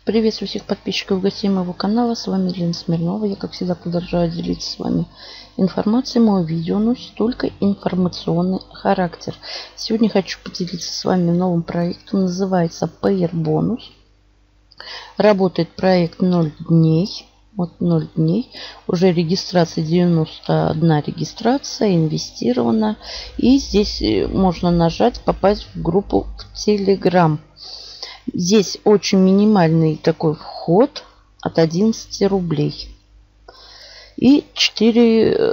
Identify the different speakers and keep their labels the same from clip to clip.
Speaker 1: Приветствую всех подписчиков и гостей моего канала. С вами Елена Смирнова. Я, как всегда, продолжаю делиться с вами информацией. Мое видео носит только информационный характер. Сегодня хочу поделиться с вами новым проектом. Называется Payer Bonus. Работает проект 0 дней. Вот 0 дней. Уже регистрация 91 регистрация. Инвестирована. И здесь можно нажать «Попасть в группу в Telegram». Здесь очень минимальный такой вход от 11 рублей. И 3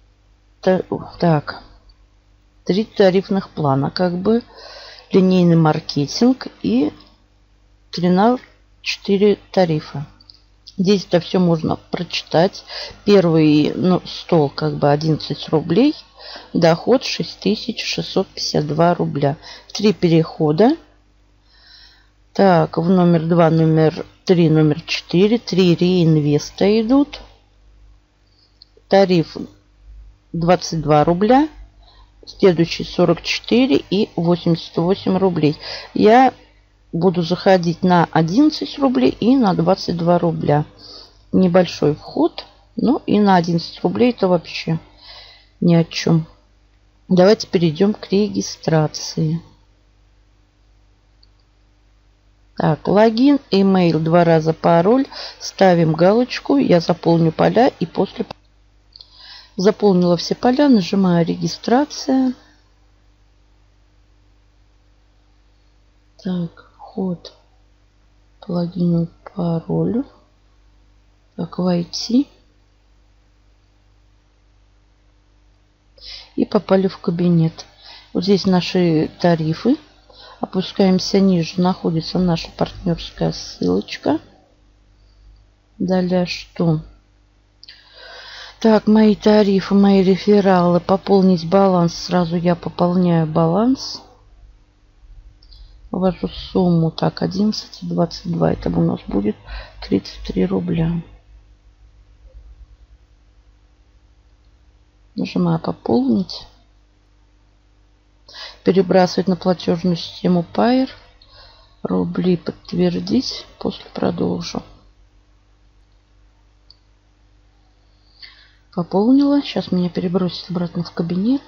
Speaker 1: тарифных плана. Как бы линейный маркетинг и 4 тарифа. Здесь это все можно прочитать. Первый стол как бы 11 рублей. Доход 6652 рубля. 3 перехода. Так, в номер 2, номер 3, номер 4. 3 реинвеста идут. Тариф 22 рубля. Следующий 44 и 88 рублей. Я буду заходить на 11 рублей и на 22 рубля. Небольшой вход. Ну и на 11 рублей это вообще ни о чем. Давайте перейдем к регистрации. Так, логин, email, 2 раза пароль. Ставим галочку. Я заполню поля и после заполнила все поля. Нажимаю регистрация. Так, вход по логину, паролю. Так, войти. И попали в кабинет. Вот здесь наши тарифы. Опускаемся ниже, находится наша партнерская ссылочка. Далее что? Так, мои тарифы, мои рефералы. Пополнить баланс. Сразу я пополняю баланс. Ввожу сумму. Так, 11,22. Это у нас будет 33 рубля. Нажимаю пополнить. Перебрасывать на платежную систему Payer. Рубли подтвердить. После продолжу. Пополнила. Сейчас меня перебросит обратно в кабинет.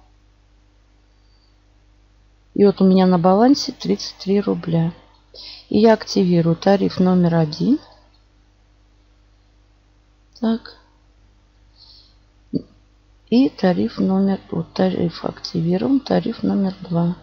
Speaker 1: И вот у меня на балансе 33 рубля. И я активирую тариф номер 1. Так. И тариф номер... Вот тариф активирован. Тариф номер 2.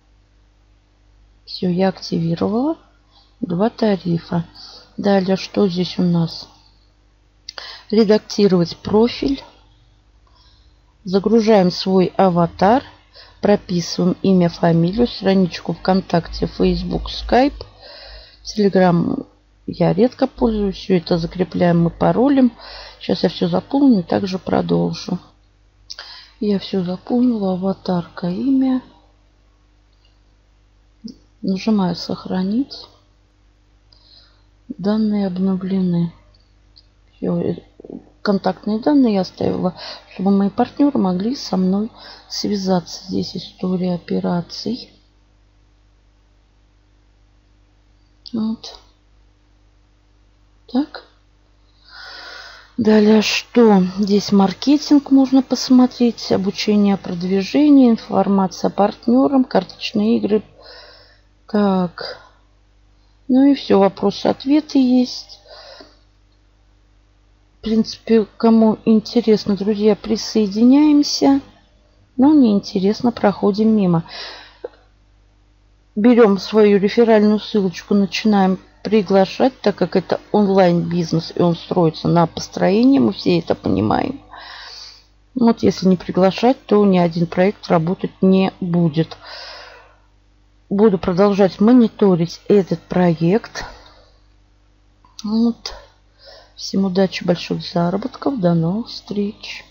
Speaker 1: Все, я активировала. 2 тарифа. Далее, что здесь у нас? Редактировать профиль. Загружаем свой аватар. Прописываем имя, фамилию, страничку ВКонтакте, Facebook, Skype. Telegram я редко пользуюсь. Все это закрепляем мы паролем. Сейчас я все заполню и также продолжу. Я все заполнила. Аватарка, имя. Нажимаю сохранить. Данные обновлены. Все, контактные данные я оставила, чтобы мои партнеры могли со мной связаться. Здесь история операций. Вот. Так. Далее что? Здесь маркетинг можно посмотреть, обучение, продвижение, информация о партнерам, карточные игры. Так. Ну и все, вопросы-ответы есть. В принципе, кому интересно, друзья, присоединяемся. Но не интересно, проходим мимо. Берем свою реферальную ссылочку, начинаем приглашать, так как это онлайн-бизнес, и он строится на построении, мы все это понимаем. Вот если не приглашать, то ни один проект работать не будет. Буду продолжать мониторить этот проект. Вот. Всем удачи, больших заработков. До новых встреч.